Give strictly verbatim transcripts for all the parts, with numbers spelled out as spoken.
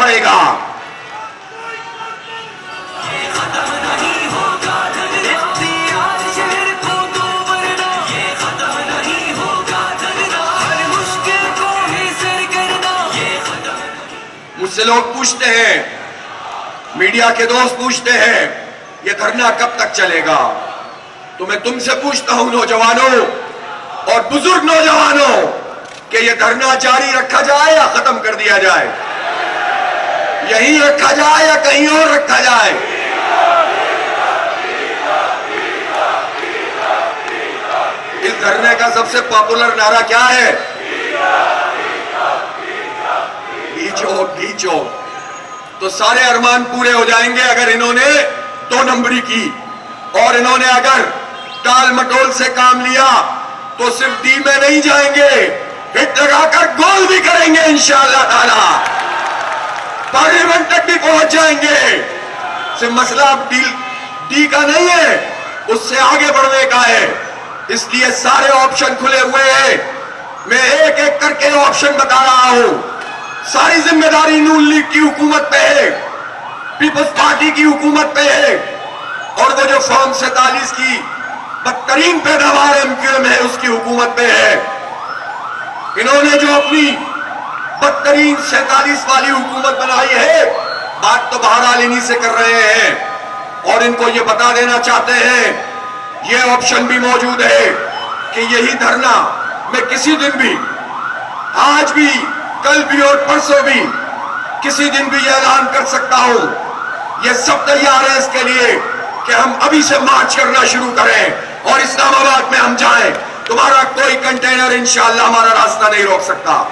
پڑے گا. مجھ سے لوگ پوچھتے ہیں, میڈیا کے دوست پوچھتے ہیں, یہ دھرنا کب تک چلے گا؟ تو میں تم سے پوچھتا ہوں نوجوانوں اور بزرگ نوجوانوں کہ یہ دھرنا جاری رکھا جائے یا ختم کر دیا جائے؟ یہیں رکھا جائے یا کہیں اور رکھا جائے؟ اس دھرنے کا سب سے پاپولر نعرہ کیا ہے؟ کھینچو کھینچو. تو سارے ارمان پورے ہو جائیں گے اگر انہوں نے دو نمبری کی, اور انہوں نے اگر ٹال مٹول سے کام لیا تو صرف ڈی میں نہیں جائیں گے, ہٹ لگا کر گول بھی کریں گے انشاءاللہ تعالی, پارلیمنٹ تک بھی پہنچ جائیں گے. صرف مسئلہ اب ڈی, ڈی کا نہیں ہے, اس سے آگے بڑھنے کا ہے. اس لیے سارے آپشن کھلے ہوئے ہیں. میں ایک ایک کر کے آپشن بتا رہا ہوں. ساری ذمہ داری نون لیگ کی حکومت پہ ہے, پیپلز پارٹی کی حکومت پہ ہے, اور وہ جو فارم سینتالیس کی بدترین پیداوار ایم کیو ایم ہے اس کی حکومت پہ ہے. انہوں نے جو اپنی بدترین سینتالیس والی حکومت بنائی ہے, بات تو بہرحال انہی سے کر رہے ہیں, اور ان کو یہ بتا دینا چاہتے ہیں یہ آپشن بھی موجود ہے کہ یہی دھرنا میں کسی دن بھی, آج بھی, کل بھی اور پرسوں بھی, کسی دن بھی یہ اعلان کر سکتا ہوں. یہ سب تیار ہیں اس کے لیے کہ ہم ابھی سے مارچ کرنا شروع کریں اور اسلام آباد میں ہم جائیں. تمہارا کوئی کنٹینر انشاءاللہ ہمارا راستہ نہیں روک سکتا.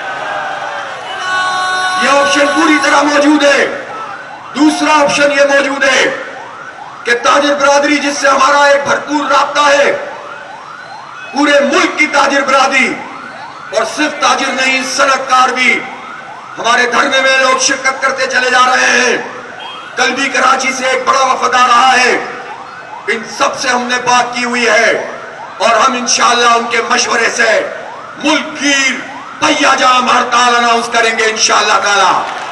یہ آپشن پوری طرح موجود ہے. دوسرا آپشن یہ موجود ہے کہ تاجر برادری جس سے ہمارا ایک بھرپور رابطہ ہے, پورے ملک کی تاجر برادری, اور صرف تاجر نہیں صنعت کار بھی ہمارے دھرنے میں لوگ شرکت کرتے چلے جا رہے ہیں. کل بھی کراچی سے ایک بڑا وفد آ رہا ہے. ان سب سے ہم نے بات کی ہوئی ہے اور ہم انشاءاللہ ان کے مشورے سے ملک کی پہیا جام ہڑتال اناؤنس کریں گے انشاءاللہ تعالی.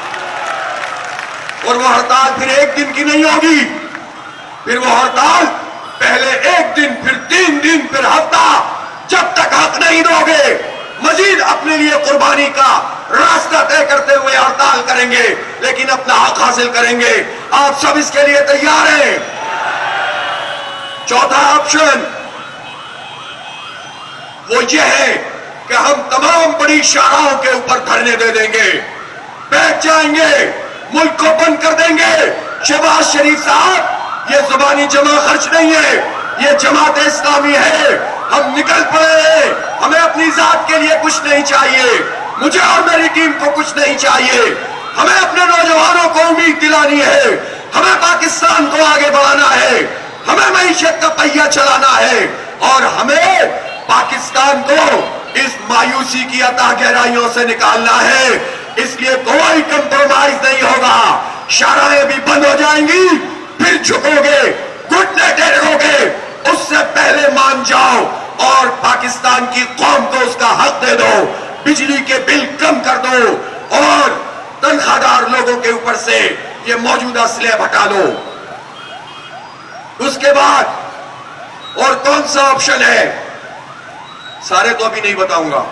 اور وہ ہڑتال پھر ایک دن کی نہیں ہوگی, پھر وہ ہڑتال پہلے ایک دن, پھر تین دن, پھر ہفتہ. جب تک حق نہیں دو گے مزید اپنے لیے قربانی کا راستہ طے کرتے ہوئے ہڑتال کریں گے, لیکن اپنا حق حاصل کریں گے. آپ سب اس کے لیے تیار ہیں؟ چوتھا آپشن وہ یہ ہے کہ ہم تمام بڑی شاہراہوں کے اوپر دھرنے دے دیں گے, بیٹھ جائیں گے, ملک کو بند کر دیں گے. شہباز شریف صاحب, یہ زبانی جمع خرچ نہیں ہے, یہ جماعت اسلامی ہے. ہم نکل پڑے ہیں, ہمیں اپنی ذات کے لیے کچھ نہیں چاہیے, مجھے اور میری ٹیم کو کچھ نہیں چاہیے. ہمیں اپنے نوجوانوں کو امید دلانی ہے, ہمیں پاکستان کو آگے بڑھانا ہے, ہمیں معیشت کا پہیا چلانا ہے, اور ہمیں پاکستان کو اس مایوسی کی عطا گہرائیوں سے نکالنا ہے. اس لیے کوئی کمپرومائز نہیں ہوگا. شاہراہیں بھی بند ہو جائیں گی, پھر جھکو گے, گھٹنے ٹیڑھو گے, اس سے پہلے مان جاؤ اور پاکستان کی قوم کو اس کا حق دے دو. بجلی کے بل کم کر دو اور تنخواہ دار لوگوں کے اوپر سے یہ موجودہ سلیب ہٹا دو. اس کے بعد اور کون سا آپشن ہے؟ سارے تو ابھی نہیں بتاؤں گا,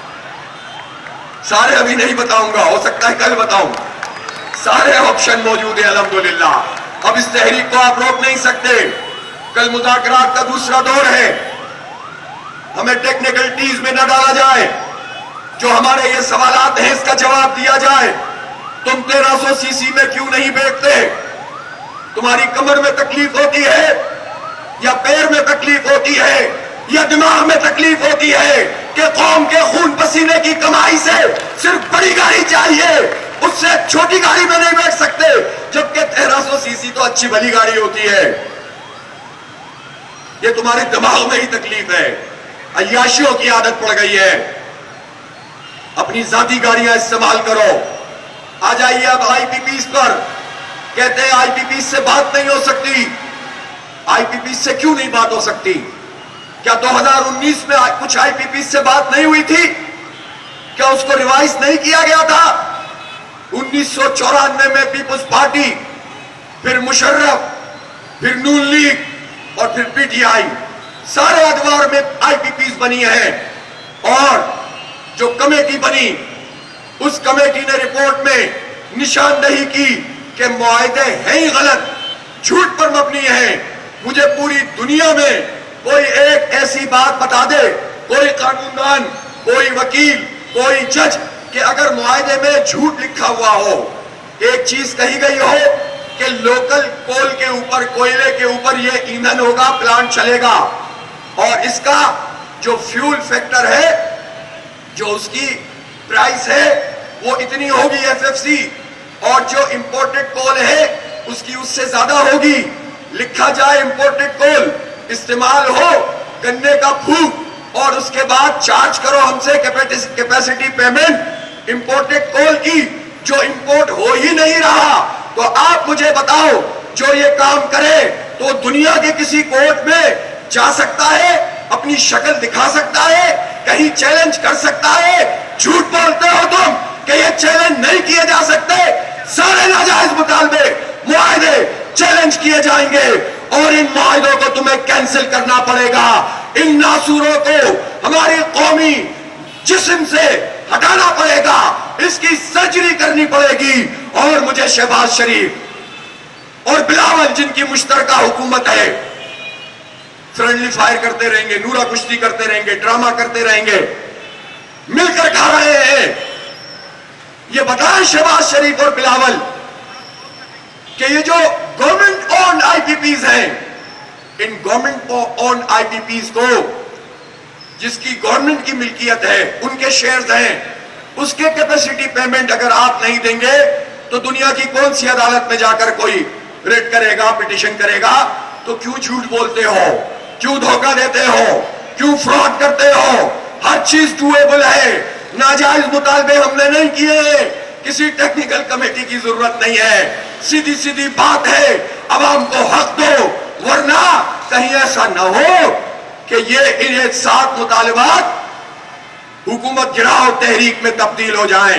سارے ابھی نہیں بتاؤں گا, ہو سکتا ہے کل بتاؤں. سارے آپشن موجود ہیں الحمدللہ. اب اس تحریک کو آپ روک نہیں سکتے. کل مذاکرات کا دوسرا دور ہے. ہمیں ٹیکنیکلٹیز میں نہ ڈالا جائے. جو ہمارے یہ سوالات ہیں اس کا جواب دیا جائے. تم تیرہ سو سی سی میں کیوں نہیں بیٹھتے؟ تمہاری کمر میں تکلیف ہوتی ہے یا پیر میں تکلیف ہوتی ہے یا دماغ میں تکلیف ہوتی ہے کہ قوم کے خون پسینے کی کمائی سے صرف بڑی گاڑی چاہیے, اس سے چھوٹی گاڑی میں نہیں بیٹھ سکتے, جبکہ تیرہ سو سی سی تو اچھی بھلی گاڑی ہوتی ہے. یہ تمہارے دماغ میں ہی تکلیف ہے, عیاشیوں کی عادت پڑ گئی ہے. اپنی ذاتی گاڑیاں استعمال کرو. آ جائیے اب آئی پی پیز پر. کہتے ہیں آئی پی پیز سے بات نہیں ہو سکتی. آئی پی پیز سے کیوں نہیں بات ہو سکتی؟ کیا دو ہزار انیس میں کچھ آئی پی پیز سے بات نہیں ہوئی تھی؟ کیا اس کو ریوائز نہیں کیا گیا تھا؟ انیس سو چورانوے میں پیپلز پارٹی، پھر مشرف، پھر نون لیگ اور پھر پی ٹی آئی، سارے ادوار میں آئی پی پیز بنی ہیں، اور جو کمیٹی بنی اس کمیٹی نے رپورٹ میں نشاندہی کی کہ معاہدے ہیں ہی غلط، جھوٹ پر مبنی ہیں۔ مجھے پوری دنیا میں کوئی ایک ایسی بات بتا دے، کوئی قانوندان، کوئی وکیل، کوئی جج، کہ اگر معاہدے میں جھوٹ لکھا ہوا ہو، ایک چیز کہی گئی ہو کہ لوکل کول کے اوپر، کوئلے کے اوپر یہ ایندھن ہوگا، پلانٹ چلے گا، اور اس کا جو فیول فیکٹر ہے، جو اس کی پرائس ہے، وہ اتنی ہوگی ایف ایف سی، اور جو امپورٹڈ کول ہے اس کی اس سے زیادہ ہوگی۔ لکھا جائے امپورٹڈ کول استعمال ہو، گنے کا پھوک، اور اس کے بعد چارج کرو ہم سے کیپیسٹی پیمنٹ امپورٹڈ کول کی، جو امپورٹ ہو ہی نہیں رہا۔ تو آپ مجھے بتاؤ، جو یہ کام کرے تو دنیا کے کسی کورٹ میں جا سکتا ہے، اپنی شکل دکھا سکتا ہے، کہیں چیلنج کر سکتا ہے؟ جھوٹ بولتے ہو تم کہ یہ چیلنج نہیں کیے جا سکتے۔ سارے ناجائز مطالبے، معاہدے چیلنج کیے جائیں گے، اور ان معاہدوں کو تمہیں کینسل کرنا پڑے گا۔ ان ناسوروں کو ہماری قومی جسم سے ہٹانا پڑے گا، اس کی سرجری کرنی پڑے گی۔ اور مجھے شہباز شریف اور بلاول، جن کی مشترکہ حکومت ہے، فرینڈلی فائر کرتے رہیں گے، نورا کشتی کرتے رہیں گے، ڈرامہ کرتے رہیں گے، مل کر کھا رہے ہیں۔ یہ بتائیں شہباز شریف اور بلاول کہ یہ جو government owned I P Ps ہیں، ان government owned I P Ps کو، جس کی گورنمنٹ کی ملکیت ہے، ان کے شیئرز ہیں، اس کے کیپیسٹی پیمنٹ اگر آپ نہیں دیں گے تو دنیا کی کون سی عدالت میں جا کر کوئی ریٹ کرے گا، پٹیشن کرے گا؟ تو کیوں جھوٹ بولتے ہو؟ کیوں دھوکہ دیتے ہو؟ کیوں فراڈ کرتے ہو؟ ہر چیز ڈویبل ہے۔ ناجائز مطالبے ہم نے نہیں کیے، کسی ٹیکنیکل کمیٹی کی ضرورت نہیں ہے، سیدھی سیدھی بات ہے، عوام کو حق دو، ورنہ کہیں ایسا نہ ہو کہ یہ ان سات مطالبات حکومت گراؤ تحریک میں تبدیل ہو جائیں،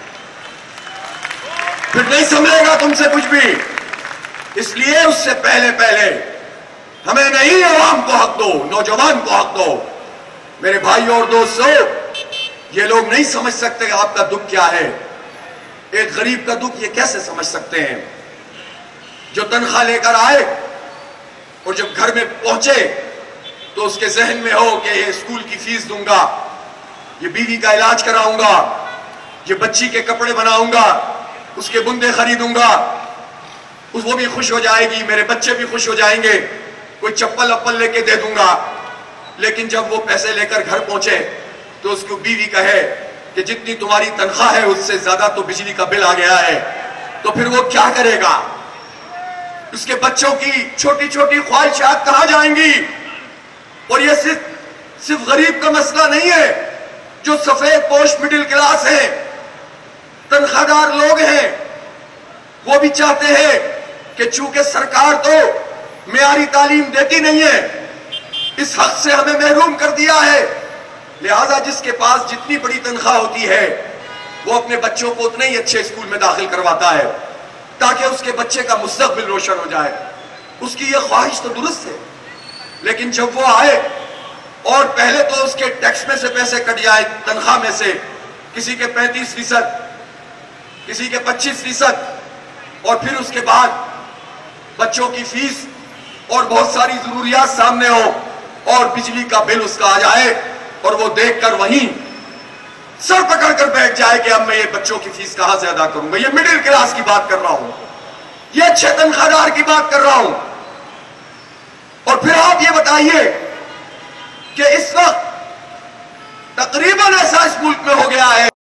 پھر نہیں سمجھے گا تم سے کچھ بھی۔ اس لیے اس سے پہلے پہلے ہمیں نہیں، عوام کو حق دو، نوجوان کو حق دو۔ میرے بھائیوں اور دوستوں، یہ لوگ نہیں سمجھ سکتے آپ کا دکھ کیا ہے۔ ایک غریب کا دکھ یہ کیسے سمجھ سکتے ہیں؟ جو تنخواہ لے کر آئے اور جب گھر میں پہنچے تو اس کے ذہن میں ہو کہ یہ اسکول کی فیس دوں گا، یہ بیوی کا علاج کراؤں گا، یہ بچی کے کپڑے بناؤں گا، اس کے بندے خریدوں گا، وہ بھی خوش ہو جائے گی، میرے بچے بھی خوش ہو جائیں گے، کوئی چپل اپل لے کے دے دوں گا۔ لیکن جب وہ پیسے لے کر گھر پہنچے تو اس کو بیوی کہے کہ جتنی تمہاری تنخواہ ہے اس سے زیادہ تو بجلی کا بل آ گیا ہے، تو پھر وہ کیا کرے گا؟ اس کے بچوں کی چھوٹی چھوٹی خواہشات کہاں جائیں گی؟ اور یہ صرف صرف غریب کا مسئلہ نہیں ہے، جو سفید پوش مڈل کلاس ہیں، تنخواہ دار لوگ ہیں، وہ بھی چاہتے ہیں کہ چونکہ سرکار تو معیاری تعلیم دیتی نہیں ہے، اس حق سے ہمیں محروم کر دیا ہے، لہذا جس کے پاس جتنی بڑی تنخواہ ہوتی ہے وہ اپنے بچوں کو اتنے ہی اچھے اسکول میں داخل کرواتا ہے تاکہ اس کے بچے کا مستقبل روشن ہو جائے۔ اس کی یہ خواہش تو درست ہے، لیکن جب وہ آئے اور پہلے تو اس کے ٹیکس میں سے پیسے کٹ جائے، تنخواہ میں سے کسی کے پینتیس فیصد، کسی کے پچیس فیصد، اور پھر اس کے بعد بچوں کی فیس اور بہت ساری ضروریات سامنے ہو اور بجلی کا بل اس کا آ جائے اور وہ دیکھ کر وہیں سر پکڑ کر بیٹھ جائے کہ اب میں یہ بچوں کی فیس کہاں سے ادا کروں گا۔ یہ مڈل کلاس کی بات کر رہا ہوں، یہ اچھے تنخواہ دار کی بات کر رہا ہوں۔ اور پھر آپ یہ بتائیے کہ اس وقت تقریباً ایسا اس ملک میں ہو گیا ہے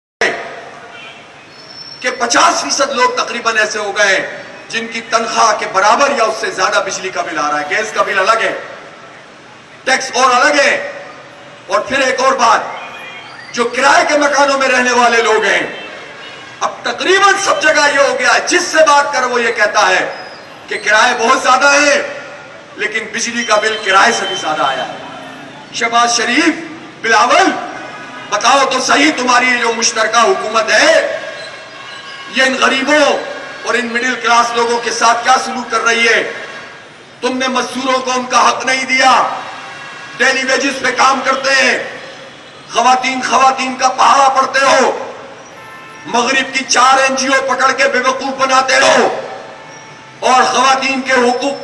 کہ پچاس فیصد لوگ تقریباً ایسے ہو گئے جن کی تنخواہ کے برابر یا اس سے زیادہ بجلی کا بل آ رہا ہے، گیس کا بل الگ ہے، ٹیکس اور الگ ہے۔ اور پھر ایک اور بات، جو کرائے کے مکانوں میں رہنے والے لوگ ہیں، اب تقریباً سب جگہ یہ ہو گیا ہے، جس سے بات کر وہ یہ کہتا ہے کہ کرائے بہت زیادہ ہیں لیکن بجلی کا بل کرائے سے بھی زیادہ آیا ہے۔ شہباز شریف، بلاول، بتاؤ تو صحیح، تمہاری جو مشترکہ حکومت ہے یہ ان غریبوں اور ان مڈل کلاس لوگوں کے ساتھ کیا سلوک کر رہی ہے؟ تم نے مزدوروں کو ان کا حق نہیں دیا، ڈیلی ویجز پہ کام کرتے ہیں، خواتین خواتین کا پہاڑا پڑتے ہو، مغرب کی چار این جی او پکڑ کے بے وقوف بناتے ہو، اور خواتین کے حقوق